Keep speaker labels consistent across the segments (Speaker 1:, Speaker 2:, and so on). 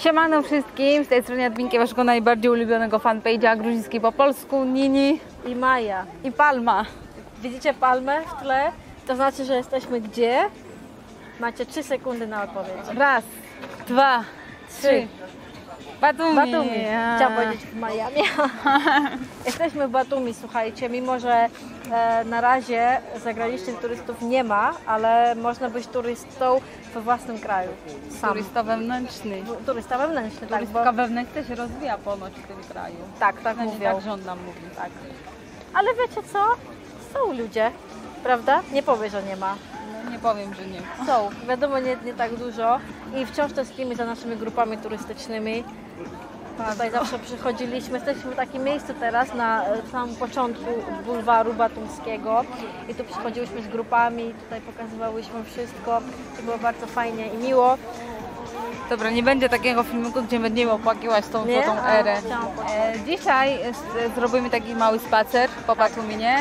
Speaker 1: Siemano wszystkim, z tej strony adminki waszego najbardziej ulubionego fanpage'a gruziński po polsku, Nini
Speaker 2: i Maja.
Speaker 1: i Palma.
Speaker 2: Widzicie palmę w tle? To znaczy, że jesteśmy gdzie? Macie 3 sekundy na odpowiedź.
Speaker 1: Raz, dwa, trzy. Batumi.
Speaker 2: Batumi. Chciałam powiedzieć w Miami. Jesteśmy w Batumi, słuchajcie, mimo że na razie zagranicznych turystów nie ma, ale można być turystą we własnym kraju. Sam.
Speaker 1: Turysta wewnętrzny.
Speaker 2: Turysta wewnętrzny, tak.
Speaker 1: Turystyka wewnętrzna się rozwija ponoć w tym kraju.
Speaker 2: Tak mówią.
Speaker 1: Tak rząd nam mówi.
Speaker 2: Tak. Ale wiecie co? Są ludzie, prawda? Nie powie, że nie ma.
Speaker 1: No, nie powiem, że nie.
Speaker 2: Są, wiadomo, nie tak dużo i wciąż tęsknimy za naszymi grupami turystycznymi. Tutaj zawsze przychodziliśmy, jesteśmy w takim miejscu teraz na samym początku bulwaru batumskiego i tu przychodziłyśmy z grupami, tutaj pokazywałyśmy wszystko i było bardzo fajnie i miło.
Speaker 1: Dobra, nie będzie takiego filmiku, gdzie będziemy opłakiwać tą złotą erę. Dzisiaj zrobimy taki mały spacer po Batuminie.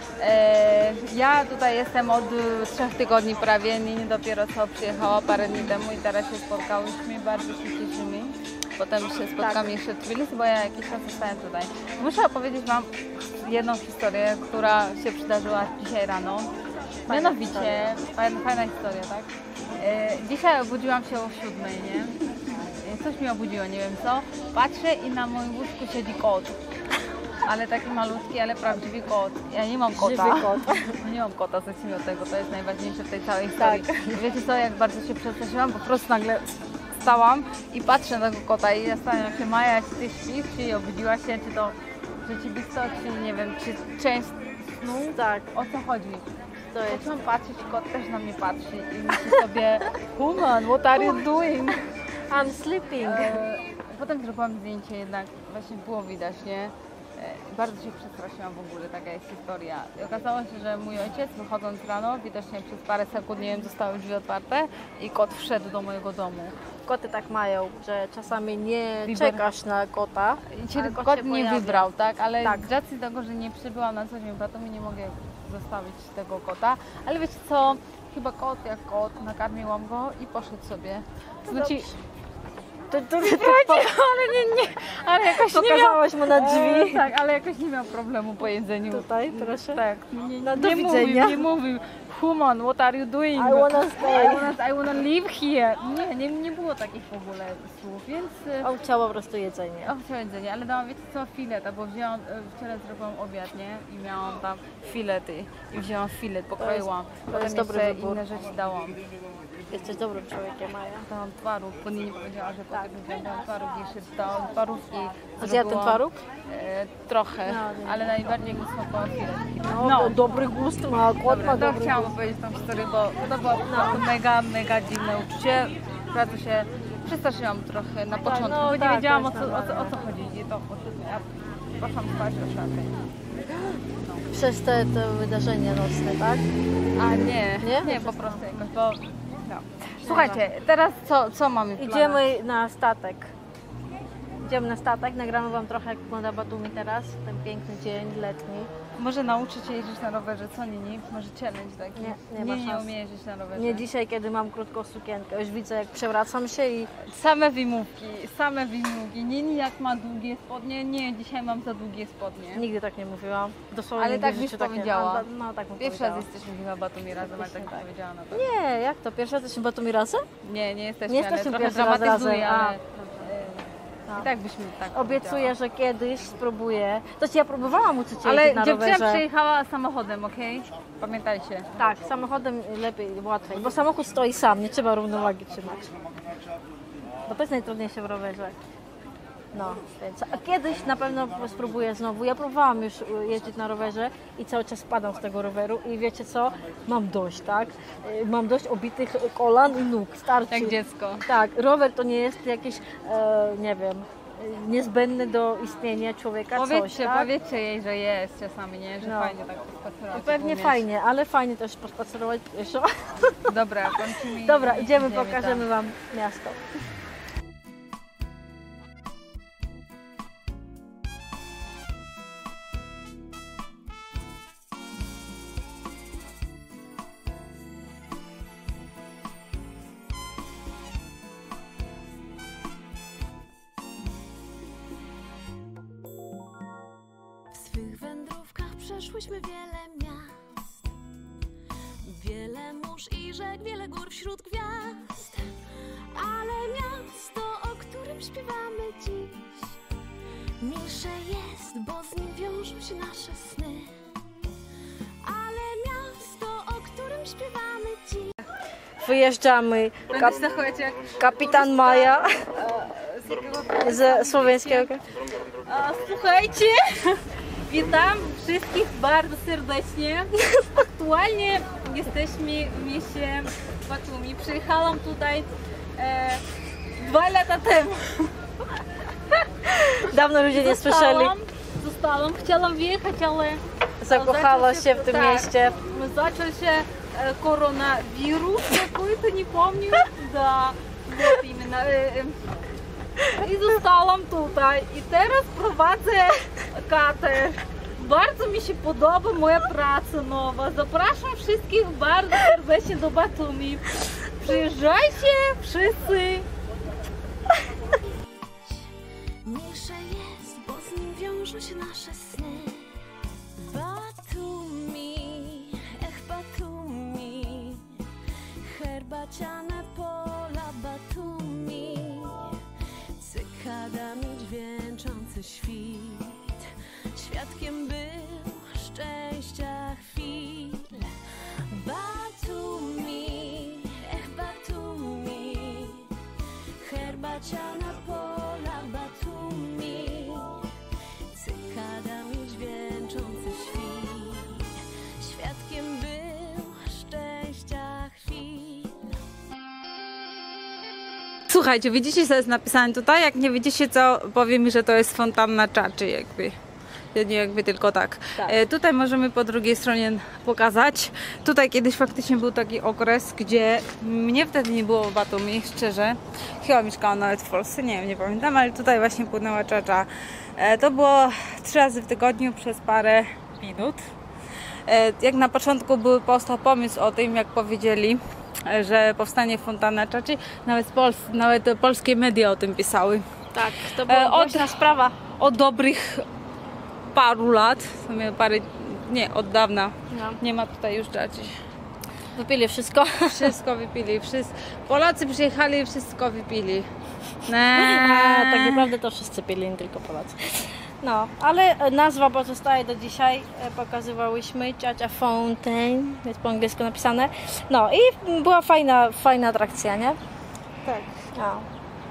Speaker 1: Ja tutaj jestem od 3 tygodni prawie, Nini dopiero co przyjechała parę dni temu i teraz się spotkałyśmy, bardzo się cieszymy. Potem się spotkamy jeszcze w Tbilisi, bo ja jakiś czas zostałem tutaj. Muszę opowiedzieć Wam jedną historię, która się przydarzyła dzisiaj rano. Mianowicie, fajna historia, tak? Dzisiaj obudziłam się o 7, nie? Coś mnie obudziło, nie wiem co. Patrzę i na moim łóżku siedzi kot. Ale taki malutki, ale prawdziwy kot. Ja nie mam kota.
Speaker 2: Żywy kot.
Speaker 1: Nie mam kota, zacznijmy od tego, to jest najważniejsze w tej całej historii. Tak. Wiecie co, jak bardzo się przestraszyłam, po prostu nagle wstałam i patrzę na tego kota i zastanawiam się, Maja, czy ty śpisz, czy obudziła się, czy to rzeczywistość, czy nie wiem, czy część snu?
Speaker 2: Tak.
Speaker 1: O co chodzi?
Speaker 2: To jest.
Speaker 1: Zaczęłam patrzeć, kot też na mnie patrzy i myśli sobie, woman, what are you doing?
Speaker 2: I'm sleeping.
Speaker 1: Potem zrobiłam zdjęcie, jednak właśnie było widać, nie? Bardzo się przestraszyłam w ogóle, taka jest historia. I okazało się, że mój ojciec wychodząc rano, widocznie przez parę sekund, nie wiem, zostały drzwi otwarte i kot wszedł do mojego domu.
Speaker 2: Koty tak mają, że czasami nie czekasz na kota.
Speaker 1: I kot nie wybrał, tak? Ale
Speaker 2: tak.
Speaker 1: Z racji tego, że nie przybyłam na co dzień w Batumi, nie mogę zostawić tego kota. Ale wiecie co? Chyba kot jak kot, nakarmiłam go i poszedł sobie. Znaczy, ale jakoś
Speaker 2: pokazałaś mu na drzwi.
Speaker 1: Tak, ale jakoś nie miał problemu po jedzeniu.
Speaker 2: Tutaj, proszę.
Speaker 1: Tak,
Speaker 2: do widzenia.
Speaker 1: Nie mówił, human, what are you doing?
Speaker 2: I wanna stay.
Speaker 1: I wanna live here. Nie było takich w ogóle słów, więc...
Speaker 2: On chciał po prostu jedzenie.
Speaker 1: Chciał jedzenie, ale dałam, wiecie co, fileta, bo wczoraj zrobiłam obiad, nie? I miałam tam filety. I wzięłam filet, pokroiłam.
Speaker 2: To jest dobry
Speaker 1: jeszcze
Speaker 2: wybór.
Speaker 1: inne rzeczy dałam.
Speaker 2: Jesteś dobrym człowiekiem, Maja.
Speaker 1: Dałam twaróg, bo Nini powiedziała, że tak, dałam twaróg, jeszcze dałam twaróg i
Speaker 2: zjadł ten twaróg?
Speaker 1: Trochę,
Speaker 2: No,
Speaker 1: ale najbardziej mi smakowała filet.
Speaker 2: No, dobry gust ma, kot ma dobry
Speaker 1: chciałam
Speaker 2: gust.
Speaker 1: opowiedzieć tą historię, bo to było mega dziwne uczucie. Bardzo się przestraszyłam trochę na początku, bo nie wiedziałam o co chodzi. I to ja poszłam spać o 4.
Speaker 2: Przez te wydarzenia nocne, tak?
Speaker 1: A nie, po prostu jakoś, bo... No. Słuchajcie, teraz co mamy w planach?
Speaker 2: Idziemy na statek. Idziemy na statek, nagramy Wam trochę jak wygląda Batumi teraz, ten piękny dzień letni.
Speaker 1: Może nauczyć się jeździć na rowerze, co Nini? Może challenge taki? Nie umie jeździć na rowerze.
Speaker 2: Nie dzisiaj, kiedy mam krótką sukienkę. Już widzę, jak przewracam się i...
Speaker 1: Same wymówki. Nini jak ma długie spodnie? Nie, dzisiaj mam za długie spodnie.
Speaker 2: Nigdy tak nie mówiłam. Dosłownie
Speaker 1: ale tak byś powiedziała.
Speaker 2: No, tak bym
Speaker 1: Pierwszy
Speaker 2: powiedziała.
Speaker 1: raz jesteśmy chyba w Batumi razem, ale tak bym powiedziała na pewno.
Speaker 2: Nie, jak to? Pierwszy raz jesteśmy w Batumi razem?
Speaker 1: Nie jesteśmy,
Speaker 2: Nie
Speaker 1: ale
Speaker 2: jesteśmy
Speaker 1: trochę
Speaker 2: pierwszy raz
Speaker 1: dramatyzuję,
Speaker 2: razem.
Speaker 1: ale... I tak byśmy tak
Speaker 2: Obiecuję, że kiedyś spróbuję. To ja próbowałam uczyć się
Speaker 1: ale
Speaker 2: jeździć na rowerze.
Speaker 1: dziewczyna przyjechała samochodem, okej? Pamiętajcie.
Speaker 2: Tak, samochodem lepiej, łatwiej, bo samochód stoi sam, nie trzeba równowagi trzymać. Bo to jest najtrudniejsze w rowerze. No, więc a kiedyś na pewno spróbuję znowu. Ja próbowałam już jeździć na rowerze i cały czas spadam z tego roweru i wiecie co? Mam dość, tak? Mam dość obitych kolan i nóg, starczy.
Speaker 1: Jak dziecko.
Speaker 2: Tak, rower to nie jest jakieś, nie wiem, niezbędny do istnienia człowieka
Speaker 1: Powiedzcie jej, że jest czasami, nie? Że fajnie tak pospacerować.
Speaker 2: Pewnie fajnie, ale fajnie też pospacerować pieszo.
Speaker 1: Dobra, kończymy.
Speaker 2: Dobra, idziemy, pokażemy Wam miasto.
Speaker 3: Przeszłyśmy wiele miast, wiele mórz i rzek, wiele gór wśród gwiazd. Ale miasto, o którym śpiewamy dziś, milsze jest, bo z nim wiążą się nasze sny. Ale miasto, o którym śpiewamy dziś.
Speaker 2: Wyjeżdżamy. Kapitan Maja ze słoweńskiego.
Speaker 1: Słuchajcie, witam wszystkich bardzo serdecznie. Aktualnie jesteśmy w mieście Batumi. Przyjechałam tutaj 2 lata temu.
Speaker 2: Dawno ludzie nie słyszeli.
Speaker 1: Zostałam, chciałam wyjechać, ale
Speaker 2: Zakochała się w tym mieście.
Speaker 1: Zaczął się коронавирус какой-то, не помню. Да, вот именно. I zostałam tutaj i teraz prowadzę kater. Bardzo mi się podoba moja praca nowa. Zapraszam wszystkich bardzo serdecznie do Batumi. Przyjeżdżajcie wszyscy.
Speaker 3: Milsze jest, bo z nim wiążą się nasze sny. Batumi, ech Batumi, herbaciane pola Batumi, cykadami dźwięczący świt, świadkiem był szczęścia chwil. Batumi, ech Batumi, herbaciane pola Batumi, cykadami dźwięczący świt, świadkiem był szczęścia chwil.
Speaker 1: Słuchajcie, widzicie, co jest napisane tutaj? Jak nie widzicie, co powie mi, że to jest fontanna Czaczy, jakby. Nie jakby tylko tak. Tutaj możemy po drugiej stronie pokazać. Tutaj kiedyś faktycznie był taki okres, gdzie mnie wtedy nie było w Batumi, szczerze. Chyba mieszkałam nawet w Polsce, nie wiem, nie pamiętam, ale tutaj właśnie płynęła Czacza. To było 3 razy w tygodniu przez parę minut. Jak na początku powstał pomysł o tym, jak powiedzieli, że powstanie fontanna Czaczy, nawet polskie media o tym pisały.
Speaker 2: Tak, to była głośna sprawa.
Speaker 1: Od dobrych paru lat, od dawna, nie ma tutaj już Czaczy.
Speaker 2: Wypili wszystko.
Speaker 1: Wszystko wypili, Polacy przyjechali i wszystko wypili.
Speaker 2: Tak naprawdę to wszyscy pili, nie tylko Polacy. No, ale nazwa pozostaje do dzisiaj, pokazywałyśmy, Czacza Fountain, jest po angielsku napisane. No i była fajna atrakcja, nie?
Speaker 1: Tak.
Speaker 2: No.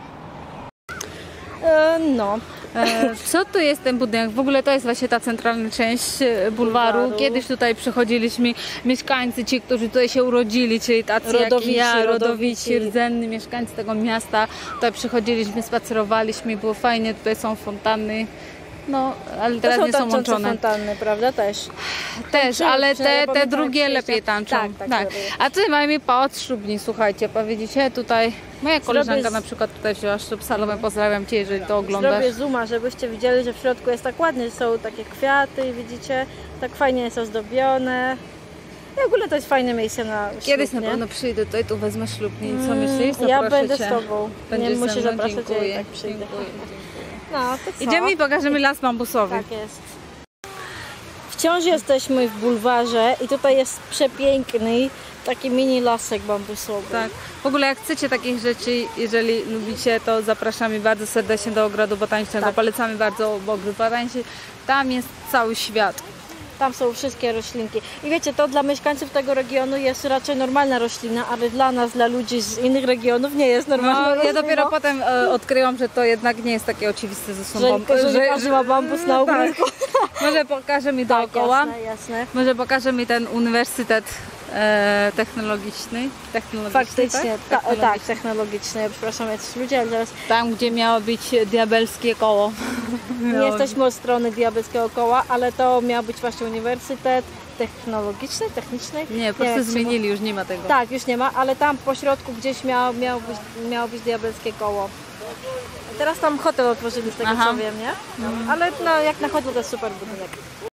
Speaker 2: No.
Speaker 1: Co tu jest ten budynek? W ogóle to jest właśnie ta centralna część bulwaru. Kiedyś tutaj przychodziliśmy mieszkańcy, ci, którzy tutaj się urodzili, czyli tacy jak ja, rodowici, rdzenni mieszkańcy tego miasta. Tutaj przychodziliśmy, spacerowaliśmy, było fajnie, tutaj są fontanny. No, ale teraz nie są łączone.
Speaker 2: Fontanny, prawda? Też,
Speaker 1: ale te drugie lepiej tańczą. Tak. A tutaj mamy pałac ślubni, słuchajcie, powiedzicie, tutaj moja koleżanka na przykład tutaj wzięła ślub salomę, pozdrawiam Cię, jeżeli to oglądasz.
Speaker 2: Zrobię zooma, żebyście widzieli, że w środku jest tak ładnie, są takie kwiaty, widzicie, tak fajnie jest ozdobione. I w ogóle to jest fajne miejsce na ślub.
Speaker 1: Kiedyś na pewno przyjdę tutaj, tu wezmę ślubni. Co myślisz?
Speaker 2: Ja będę z Tobą.
Speaker 1: Będziesz
Speaker 2: nie musisz
Speaker 1: ze mną?
Speaker 2: zapraszać,
Speaker 1: Dziękuję.
Speaker 2: ja tak przyjdę.
Speaker 1: Dziękuję.
Speaker 2: No, to co?
Speaker 1: Idziemy i pokażemy las bambusowy.
Speaker 2: Tak jest. Wciąż jesteśmy w bulwarze i tutaj jest przepiękny taki mini lasek bambusowy.
Speaker 1: Tak. W ogóle jak chcecie takich rzeczy, jeżeli lubicie, to zapraszamy bardzo serdecznie do Ogrodu Botanicznego.
Speaker 2: Tak.
Speaker 1: Polecamy bardzo ogród botaniczny. Tam jest cały świat.
Speaker 2: Tam są wszystkie roślinki. I wiecie, to dla mieszkańców tego regionu jest raczej normalna roślina, ale dla nas, dla ludzi z innych regionów nie jest normalna roślina.
Speaker 1: Ja dopiero potem odkryłam, że to jednak nie jest takie oczywiste, że są
Speaker 2: że każdy ma bambus na ogródku.
Speaker 1: Tak. Może pokażę mi dookoła.
Speaker 2: Jasne.
Speaker 1: Może pokażę mi ten uniwersytet technologiczny.
Speaker 2: Faktycznie, tak, technologiczny. Ja przepraszam, jacyś ludzie, ale zaraz...
Speaker 1: Tam, gdzie miało być diabelskie koło.
Speaker 2: Nie jesteśmy od strony diabelskiego koła, ale to miał być właśnie uniwersytet technologiczny, techniczny.
Speaker 1: Nie, po prostu zmienili, już nie ma tego.
Speaker 2: Tak, już nie ma, ale tam po środku gdzieś miało być diabelskie koło. Teraz tam hotel otworzyli z tego co wiem, nie? Ale no, jak na hotel to jest super budynek.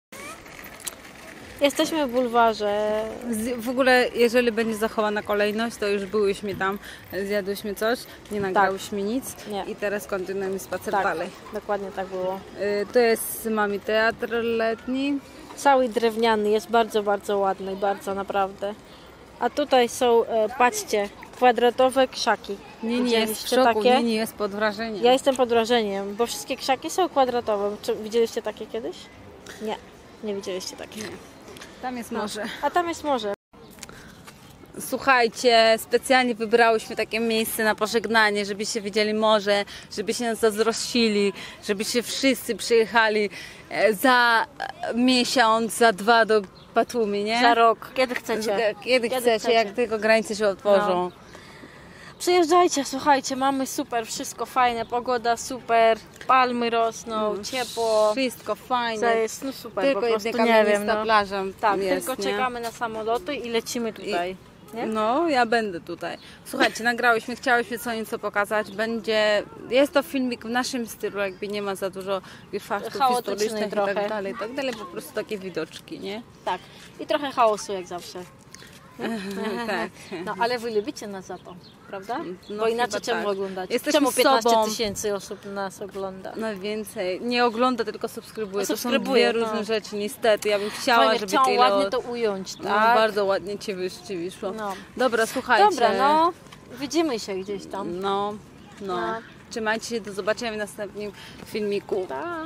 Speaker 2: Jesteśmy w bulwarze.
Speaker 1: W ogóle, jeżeli będzie zachowana kolejność, to już byłyśmy tam, zjadłyśmy coś, nie nagrałyśmy nic i teraz kontynuujemy spacer dalej.
Speaker 2: Dokładnie tak było.
Speaker 1: To jest mamy teatr letni,
Speaker 2: Cały drewniany, jest bardzo, bardzo ładny, bardzo naprawdę. A tutaj są, patrzcie, kwadratowe krzaki.
Speaker 1: Nini jest w
Speaker 2: Widzieliście
Speaker 1: szoku,
Speaker 2: takie?
Speaker 1: Nini jest pod wrażeniem.
Speaker 2: Ja jestem pod wrażeniem, bo wszystkie krzaki są kwadratowe. Czy widzieliście takie kiedyś? Nie, nie widzieliście takich.
Speaker 1: Tam jest morze.
Speaker 2: A tam jest morze.
Speaker 1: Słuchajcie, specjalnie wybrałyśmy takie miejsce na pożegnanie, żebyście widzieli morze, żebyście nas zazdrościli, żebyście wszyscy przyjechali za miesiąc, za 2 do Batumi, nie?
Speaker 2: Za rok, kiedy chcecie.
Speaker 1: Kiedy chcecie, jak tylko granice się otworzą.
Speaker 2: No. Przyjeżdżajcie, słuchajcie, mamy super, wszystko fajne, pogoda super, palmy rosną, ciepło.
Speaker 1: Wszystko fajne.
Speaker 2: To jest no super,
Speaker 1: Tylko
Speaker 2: po prostu
Speaker 1: jedna
Speaker 2: nie wiem.
Speaker 1: kamienista plaża
Speaker 2: Tak,
Speaker 1: jest,
Speaker 2: tylko
Speaker 1: nie?
Speaker 2: czekamy na samoloty i lecimy tutaj. Nie?
Speaker 1: No, ja będę tutaj. Słuchajcie, nagrałyśmy, chciałyśmy co nieco pokazać. Jest to filmik w naszym stylu, jakby nie ma za dużo faktów
Speaker 2: Chaotyczny
Speaker 1: historycznych i
Speaker 2: trochę.
Speaker 1: tak dalej, po prostu takie widoczki, nie?
Speaker 2: Tak. I trochę chaosu jak zawsze.
Speaker 1: Tak.
Speaker 2: No, ale wy lubicie nas za to, prawda?
Speaker 1: No,
Speaker 2: Bo inaczej
Speaker 1: chyba
Speaker 2: czemu
Speaker 1: tak.
Speaker 2: oglądacie?
Speaker 1: Jesteśmy
Speaker 2: Czemu 15
Speaker 1: sobą.
Speaker 2: 000 osób nas ogląda?
Speaker 1: No więcej. Nie ogląda, tylko subskrybuje. To są
Speaker 2: Subskrybuje,
Speaker 1: dwie
Speaker 2: no.
Speaker 1: różne rzeczy, niestety. Ja bym chciała,
Speaker 2: Fajnie,
Speaker 1: żeby
Speaker 2: chciałam
Speaker 1: tyle...
Speaker 2: ładnie to ująć,
Speaker 1: No,
Speaker 2: tak?
Speaker 1: bardzo ładnie ci wyszło.
Speaker 2: No.
Speaker 1: Dobra, słuchajcie.
Speaker 2: Dobra, no, widzimy się gdzieś tam.
Speaker 1: No.
Speaker 2: No.
Speaker 1: Trzymajcie się, do zobaczenia w następnym filmiku.
Speaker 2: Tak.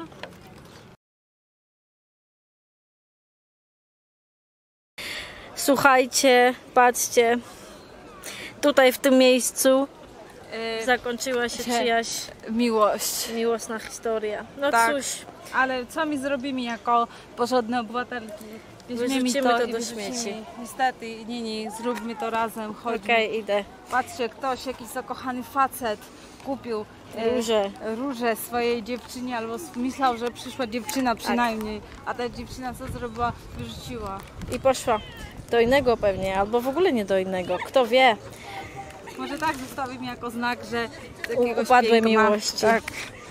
Speaker 2: Słuchajcie, patrzcie, tutaj w tym miejscu zakończyła się czyjaś
Speaker 1: Miłość.
Speaker 2: miłosna historia. No
Speaker 1: Tak.
Speaker 2: cóż,
Speaker 1: Ale co mi zrobimy jako porządne obywatelki?
Speaker 2: Wyrzucimy to
Speaker 1: i
Speaker 2: do
Speaker 1: wyrzucimy.
Speaker 2: śmieci.
Speaker 1: Niestety, Nini, zróbmy to razem. Chodźmy.
Speaker 2: okej, idę.
Speaker 1: Patrzcie, ktoś, jakiś zakochany facet kupił róże swojej dziewczynie, albo myślał, że przyszła dziewczyna przynajmniej, a ta dziewczyna co zrobiła? Wyrzuciła.
Speaker 2: I poszła do innego pewnie, albo w ogóle nie do innego, kto wie.
Speaker 1: Może tak zostawimy jako znak, że takiego
Speaker 2: Upadłej
Speaker 1: szpiega ma.
Speaker 2: miłości.
Speaker 1: Tak.